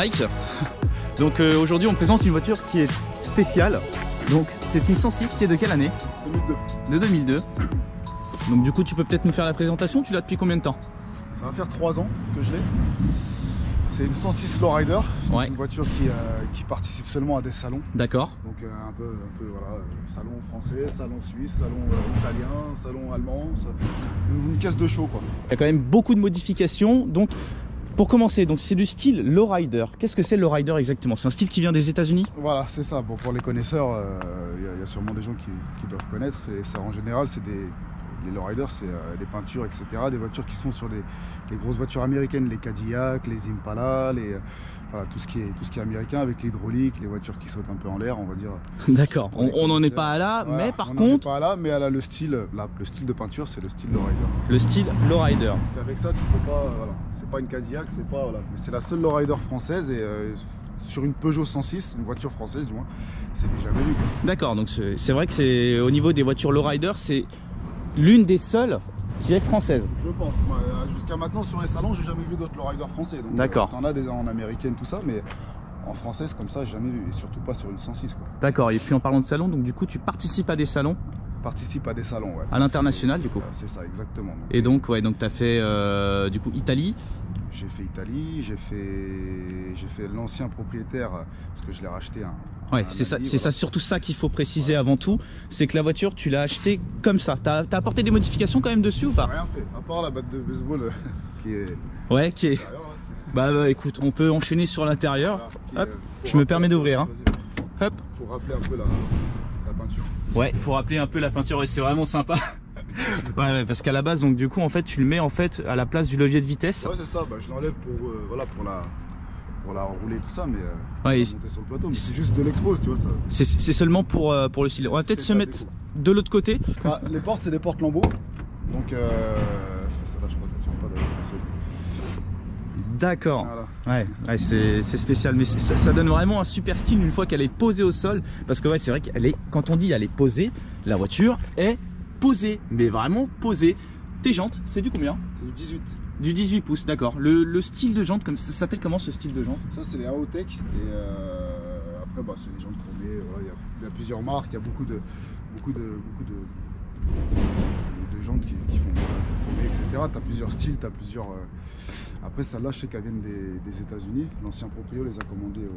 bike. Donc aujourd'hui on présente une voiture qui est spéciale. Donc c'est une 106 qui est de quelle année? 2002. De 2002. Donc du coup tu peux peut-être nous faire la présentation, tu l'as depuis combien de temps? Ça va faire 3 ans que je l'ai. C'est une 106 Lowrider, ouais. Une voiture qui participe seulement à des salons. D'accord. Donc un peu voilà, salon français, salon suisse, salon italien, salon allemand, une caisse de show quoi. Il y a quand même beaucoup de modifications. Donc pour commencer, donc c'est du style Lowrider. Qu'est-ce que c'est le Lowrider exactement? C'est un style qui vient des États-Unis? Voilà, c'est ça. Bon, pour les connaisseurs, y a sûrement des gens qui doivent connaître. Et ça en général, c'est les Lowriders, c'est des peintures, etc. Des voitures qui sont sur les grosses voitures américaines, les Cadillac, les Impala, voilà, tout ce qui est américain avec l'hydraulique, les voitures qui sautent un peu en l'air, on va dire. D'accord, on n'en est pas là, voilà, mais par contre... On n'en est pas là, mais elle a le style de peinture, c'est le style Lowrider. Le style Lowrider. Parce qu'avec ça, tu peux pas, voilà, c'est pas une Cadillac, c'est pas, voilà, mais c'est la seule Lowrider française et sur une Peugeot 106, une voiture française du moins, c'est du jamais vu. D'accord, donc c'est vrai que c'est au niveau des voitures Lowrider, c'est l'une des seules qui est française. Je pense. Jusqu'à maintenant sur les salons, j'ai jamais vu d'autres Lowrider français. D'accord. T'en as des en américaine, tout ça, mais en française comme ça, j'ai jamais vu. Et surtout pas sur une 106 quoi. D'accord. Et puis en parlant de salons, donc du coup tu participes à des salons? Participe à des salons, ouais. À l'international du coup. C'est ça, exactement. Donc, et donc ouais, donc tu as fait du coup Italie. J'ai fait Italie, j'ai fait l'ancien propriétaire parce que je l'ai racheté ouais, c'est ça, voilà. C'est ça, surtout ça qu'il faut préciser avant tout, c'est que la voiture tu l'as achetée comme ça. T'as apporté des modifications quand même dessus ou pas? Rien fait, à part la batte de baseball qui est. Ouais, qui est. Bah écoute, on peut enchaîner sur l'intérieur. Voilà, hop, je me permets d'ouvrir. Hein. Hop. Pour rappeler un peu la peinture. Ouais, pour rappeler un peu la peinture, ouais, c'est vraiment sympa. Ouais, parce qu'à la base, donc du coup, en fait, tu le mets en fait à la place du levier de vitesse. Ouais, c'est ça. Bah, je l'enlève pour voilà pour la rouler tout ça, mais ouais, monter sur le plateau. Mais c'est juste de l'expose, tu vois ça. C'est seulement pour le style. On va peut-être se mettre de l'autre côté. Ah, les portes, c'est des portes lambeaux. Donc ça là, je crois que pas de. D'accord. Voilà. Ouais, c'est spécial, mais ça donne vraiment un super style une fois qu'elle est posée au sol. Parce que ouais, c'est vrai qu'elle est, quand on dit elle est posée, la voiture est posée, mais vraiment posée. Tes jantes, c'est du combien? Du 18. Du 18 pouces, d'accord. Le style de jante, ça s'appelle comment ce style de jante? Ça c'est les AOTech et après bah, c'est des jantes chromées. Voilà, il y a plusieurs marques, il y a beaucoup de jantes qui font chromées, etc. Tu as plusieurs styles, tu as plusieurs. Après celles-là, je sais qu'elles viennent des États-Unis. L'ancien proprio les a commandées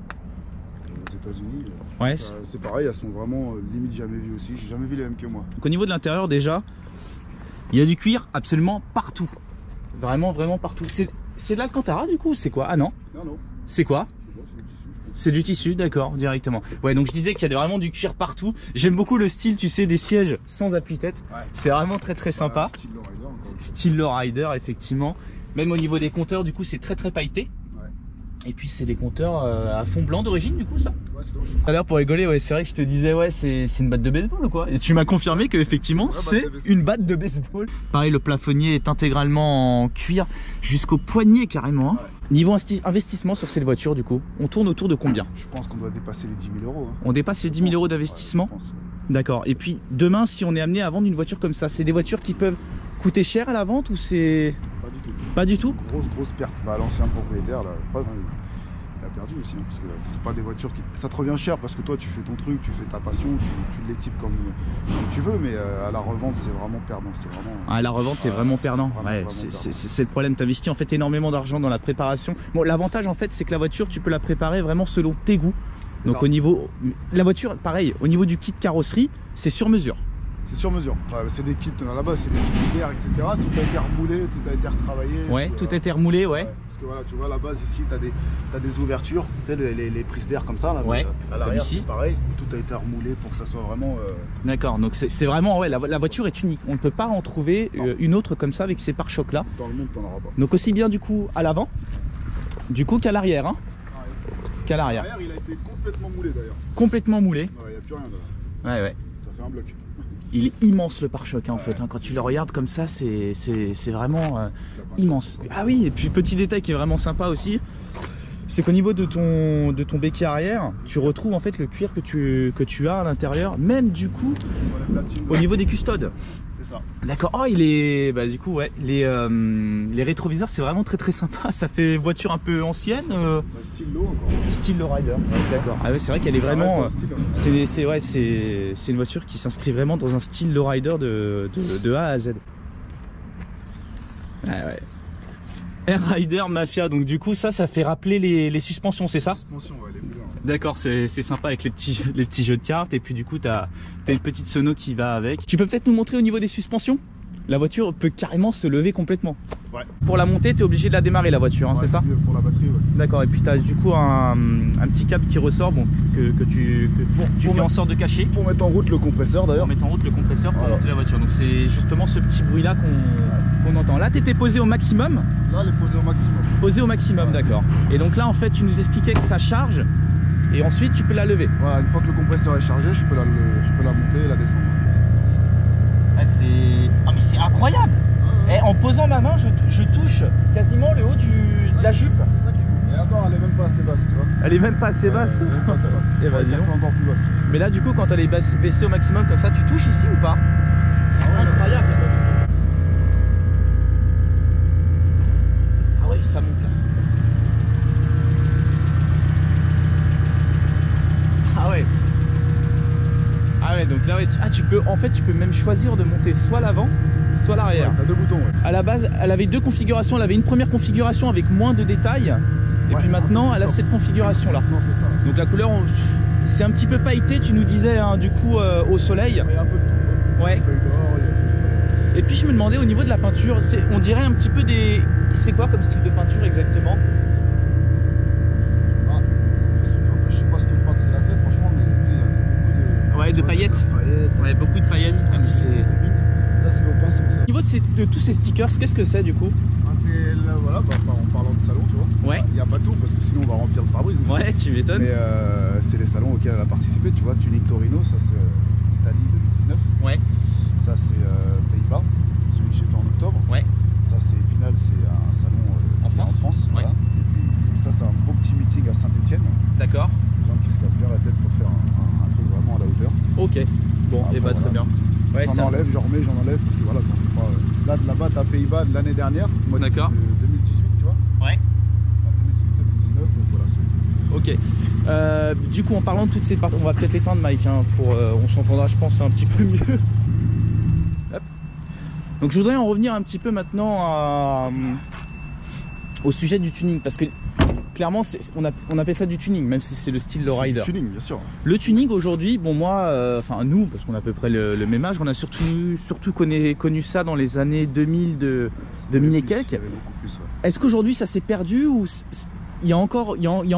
aux États-Unis. Ouais. C'est pareil, elles sont vraiment limite jamais vues aussi. J'ai jamais vu les mêmes que moi. Donc au niveau de l'intérieur déjà, il y a du cuir absolument partout. Vraiment partout. C'est de l'Alcantara du coup, c'est quoi? Ah non. Non. C'est quoi? C'est du tissu, d'accord, directement. Ouais, donc je disais qu'il y a vraiment du cuir partout. J'aime beaucoup le style, tu sais, des sièges sans appuie-tête. Ouais. C'est vraiment très sympa. Style Lowrider. Style Lowrider, effectivement. Même au niveau des compteurs, du coup, c'est très pailleté. Ouais. Et puis c'est des compteurs à fond blanc d'origine, du coup, ça. Ouais, c'est d'origine. Ça a l'air pour rigoler, ouais, c'est vrai que je te disais, ouais, c'est une batte de baseball ou quoi? Et tu m'as confirmé que effectivement, c'est une batte de baseball. Pareil, le plafonnier est intégralement en cuir jusqu'au poignet carrément. Hein. Ouais. Niveau investissement sur cette voiture, du coup, on tourne autour de combien? Je pense qu'on doit dépasser les 10 000 euros. Hein. On dépasse les 10 000 euros d'investissement? Ouais, d'accord. Et puis demain, si on est amené à vendre une voiture comme ça, c'est des voitures qui peuvent coûter cher à la vente ou c'est... Pas du tout. Pas du tout? Grosse perte. Bah, l'ancien propriétaire, là, il a perdu aussi. Hein, parce que c'est pas des voitures qui... Ça te revient cher parce que toi, tu fais ton truc, tu fais ta passion, tu l'équipes comme tu veux, mais à la revente, c'est vraiment perdant. Vraiment... À la revente, t'es vraiment perdant. Ouais, c'est le problème. T'investis en fait énormément d'argent dans la préparation. Bon, l'avantage en fait, c'est que la voiture, tu peux la préparer vraiment selon tes goûts. Donc au niveau... La voiture, pareil, au niveau du kit carrosserie, c'est sur mesure. C'est sur mesure. Enfin, c'est des kits à la base, c'est des kits d'hiver, etc. Tout a été remoulé, tout a été retravaillé. Ouais, tout a été remoulé, ouais. Parce que voilà, tu vois, à la base, ici, tu as des ouvertures, tu sais, les prises d'air comme ça. Là, ouais, à l'arrière, c'est pareil. Tout a été remoulé pour que ça soit vraiment. D'accord, donc c'est vraiment, ouais, la voiture est unique. On ne peut pas en trouver une autre comme ça avec ces pare-chocs là. Dans le monde, t'en auras pas. Donc aussi bien du coup à l'avant, du coup qu'à l'arrière. Hein. Qu'à l'arrière. L'arrière, il a été complètement moulé d'ailleurs. Complètement moulé. Il n'y a plus rien là. Ouais. Ça fait un bloc. Il est immense le pare-choc hein, en fait. Hein. Quand tu le regardes comme ça, c'est vraiment immense. Ah oui, et puis petit détail qui est vraiment sympa aussi, c'est qu'au niveau de ton béquet arrière, tu retrouves en fait le cuir que tu as à l'intérieur, même du coup au niveau des custodes. C'est ça. D'accord. Oh, il est, bah du coup ouais, les rétroviseurs c'est vraiment très sympa. Ça fait voiture un peu ancienne. Style low encore. Style lowrider. Ouais, d'accord. Ah ouais, c'est vrai qu'elle est vraiment. C'est une voiture qui s'inscrit vraiment dans un style lowrider de A à Z. Ah ouais. Air Rider Mafia, donc du coup ça fait rappeler les suspensions, c'est ça? Suspension, ouais, les boulons. D'accord, c'est sympa avec les petits jeux de cartes, et puis du coup t'as une petite sono qui va avec. Tu peux peut-être nous montrer au niveau des suspensions? La voiture peut carrément se lever complètement. Ouais. Pour la montée, tu es obligé de la démarrer la voiture, hein, ouais, c'est ça? Mieux pour la batterie, ouais. D'accord, et puis tu as du coup un petit câble qui ressort, bon, que tu fais en sorte de cacher. Pour mettre en route le compresseur d'ailleurs. Pour mettre en route le compresseur pour monter la voiture. Donc c'est justement ce petit bruit là qu'on entend. Là tu étais posé au maximum. Là elle est posée au maximum. Posé au maximum, ouais. D'accord. Et donc là en fait tu nous expliquais que ça charge et ensuite tu peux la lever. Voilà, une fois que le compresseur est chargé, je peux la monter et la descendre. Ah, mais c'est incroyable. Et en posant ma main, je touche quasiment le haut de la jupe. C'est ça qu'il faut. Et encore, elle est même pas assez basse, tu vois. Elle est même pas assez basse. Elle est même pas assez basse. Et bah, elle est encore plus basse. Mais là, du coup, quand elle est baissée au maximum comme ça, tu touches ici ou pas? C'est incroyable. Ah ouais, ça monte là. Ah ouais. Ah ouais, donc là, ouais, tu peux même choisir de monter soit l'avant, soit l'arrière. Ouais, t'as deux boutons, ouais. À la base, elle avait deux configurations. Elle avait une première configuration avec moins de détails. Et puis maintenant, elle a cette configuration là. Non, c'est ça. Ouais. Donc la couleur, c'est un petit peu pailleté, tu nous disais, hein, du coup, au soleil. Il y a un peu de tout, quoi. Ouais. Feuille d'or, Et puis je me demandais au niveau de la peinture, on dirait un petit peu des... C'est quoi comme style de peinture exactement? Je sais pas ce que le peintre il a fait, franchement, mais tu sais, il y a beaucoup de... Ouais, de paillettes. Ouais, beaucoup de paillettes. Ah, mais c'est... Ça, c'est vos pinceaux, ça. Au niveau de tous ces stickers, qu'est-ce que c'est du coup? Voilà, en parlant de salon, tu vois. Ouais. Il n'y a pas tout, parce que sinon on va remplir le pare-brise. Ouais, tu m'étonnes. Mais c'est les salons auxquels elle a participé, tu vois. Tuning Torino, ça c'est Italie 2019. Ouais. Ça c'est Pays-Bas, celui que j'ai fait en octobre. Ouais. Ça c'est Épinal, c'est un salon en France. Voilà. Ouais. Et puis ça c'est un beau petit meeting à Saint-Etienne. D'accord. Des gens qui se cassent bien la tête pour faire un truc vraiment à la hauteur. Ok. Bon, et bah très bien. Ouais, j'en enlève, j'en remets, j'en enlève, parce que voilà, quand je pas... Là-bas, t'as Pays-Bas de l'année dernière, moi de 2018, tu vois. Ouais. 2018-2019, donc voilà, c'est... Ok. Du coup, en parlant de toutes ces parties, on va peut-être l'éteindre, Mike, hein, on s'entendra, je pense, un petit peu mieux. Hop. Donc, je voudrais en revenir un petit peu maintenant au sujet du tuning, parce que clairement, on appelle ça du tuning, même si c'est le style lowrider. C'est du tuning, bien sûr. Le tuning aujourd'hui, bon moi, enfin nous, parce qu'on a à peu près le même âge, on a surtout connu ça dans les années 2000 et quelques. Est-ce qu'aujourd'hui ça s'est perdu ou il y a encore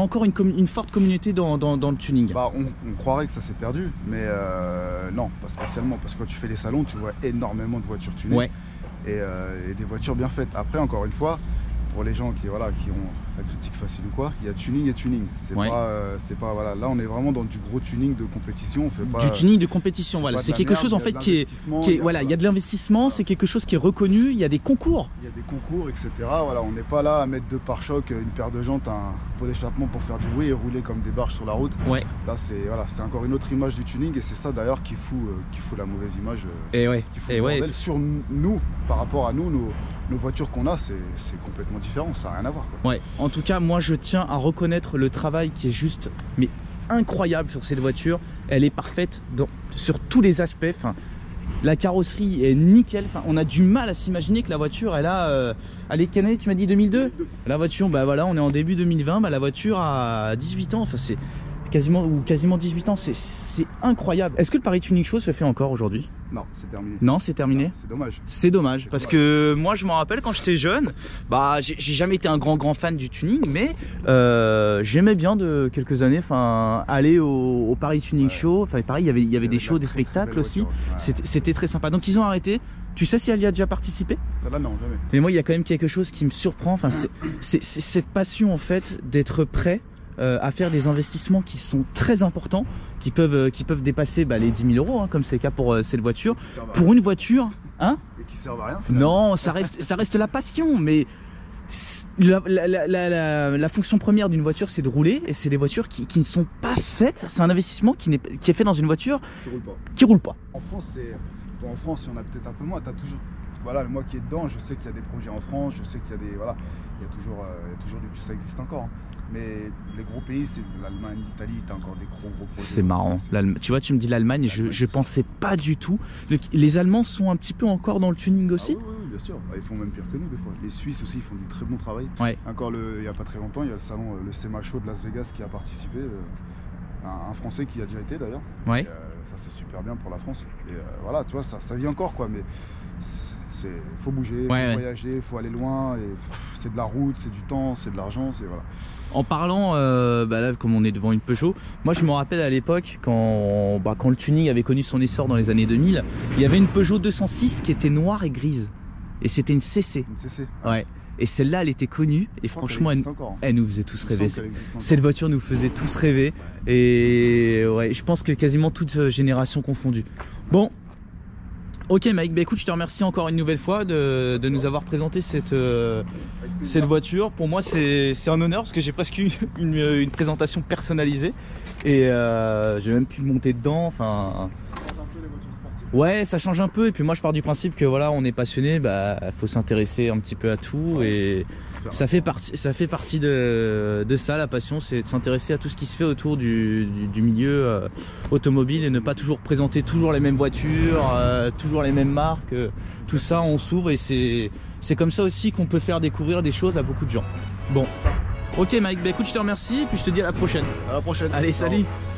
une forte communauté dans le tuning? Bah, on croirait que ça s'est perdu, mais non, pas spécialement, parce que quand tu fais les salons, tu vois énormément de voitures tunées, ouais. et des voitures bien faites. Après, encore une fois, pour les gens qui ont la critique facile ou quoi, il y a tuning et tuning. C'est ouais. pas voilà. Là, on est vraiment dans du gros tuning de compétition. On fait pas du tuning de compétition. Voilà, c'est quelque chose en fait qui est voilà. Il y a de l'investissement. Voilà. C'est quelque chose qui est reconnu. Il y a des concours. Il y a des concours, etc. Voilà, on n'est pas là à mettre deux pare-chocs, une paire de jantes, un pot d'échappement pour faire du bruit et rouler comme des barges sur la route. Ouais. Là, c'est encore une autre image du tuning et c'est ça d'ailleurs qui fout la mauvaise image. Et ouais. Qui fout le bordel sur nous par rapport à nous, nos voitures qu'on a, c'est complètement différent, ça n'a rien à voir, quoi. Ouais, en tout cas, moi je tiens à reconnaître le travail qui est juste, mais incroyable sur cette voiture. Elle est parfaite sur tous les aspects. Enfin, la carrosserie est nickel. Enfin, on a du mal à s'imaginer que la voiture, elle est de quelle année, tu m'as dit 2002 ? La voiture, bah voilà, on est en début 2020, bah la voiture a 18 ans. Enfin, c'est quasiment 18 ans, c'est incroyable. Est-ce que le Paris Tuning Show se fait encore aujourd'hui? Non, c'est terminé. Non, c'est terminé. C'est dommage. C'est dommage parce que moi je m'en rappelle quand j'étais jeune, bah j'ai jamais été un grand fan du tuning, mais j'aimais bien de quelques années, enfin aller au Paris Tuning Show. Enfin pareil, il y avait des shows, des spectacles aussi. Ouais. C'était très sympa. Donc ils ont arrêté. Tu sais si elle y a déjà participé? Ça là, non, jamais. Mais moi il y a quand même quelque chose qui me surprend. Enfin c'est cette passion en fait d'être prêt à faire des investissements qui sont très importants, qui peuvent dépasser les 10 000 euros, hein, comme c'est le cas pour cette voiture. Pour une voiture, hein? Et qui servent à rien. Non, ça reste la passion, mais La fonction première d'une voiture, c'est de rouler, et c'est des voitures qui ne sont pas faites. C'est un investissement qui est fait dans une voiture qui roule pas. En France, en France, il y en a peut-être un peu moins. T'as toujours, voilà, moi qui est dedans, je sais qu'il y a des projets en France, je sais qu'il y a des, voilà, il y a toujours du, ça existe encore. Hein. Mais les gros pays, c'est l'Allemagne, l'Italie, t'as encore des gros projets. C'est marrant. Tu vois, tu me dis l'Allemagne, je pensais pas du tout. Donc, les Allemands sont un petit peu encore dans le tuning aussi. Oui, bien sûr. Ils font même pire que nous des fois. Les Suisses aussi, ils font du très bon travail. Ouais. Encore il y a pas très longtemps, il y a le salon, le SEMA Show de Las Vegas qui a participé. Un Français qui a déjà été d'ailleurs. Ouais. Et, ça c'est super bien pour la France. Et voilà, tu vois, ça vit encore quoi. Mais faut bouger, faut voyager, faut aller loin. Et c'est de la route, c'est du temps, c'est de l'argent, c'est voilà. En parlant, là, comme on est devant une Peugeot, moi je me rappelle à l'époque quand le tuning avait connu son essor dans les années 2000, il y avait une Peugeot 206 qui était noire et grise. Et c'était une CC. Une CC. Ouais. Et celle-là, elle était connue. Et franchement, elle nous faisait tous rêver. Cette voiture nous faisait tous rêver. Et ouais, je pense que quasiment toute génération confondue. Bon. Ok Mike, bah écoute, je te remercie encore une nouvelle fois de nous avoir présenté cette voiture. Pour moi c'est un honneur parce que j'ai presque eu une présentation personnalisée. Et j'ai même pu monter dedans. Enfin, ouais, ça change un peu. Et puis moi je pars du principe que voilà, on est passionné, faut s'intéresser un petit peu à tout. Et ça fait partie de ça, la passion, c'est de s'intéresser à tout ce qui se fait autour du milieu automobile et ne pas toujours présenter toujours les mêmes voitures, toujours les mêmes marques. Tout ça, on s'ouvre et c'est comme ça aussi qu'on peut faire découvrir des choses à beaucoup de gens. Bon, ok Mike, bah écoute, je te remercie et puis je te dis à la prochaine. À la prochaine. Allez, salut. Ciao.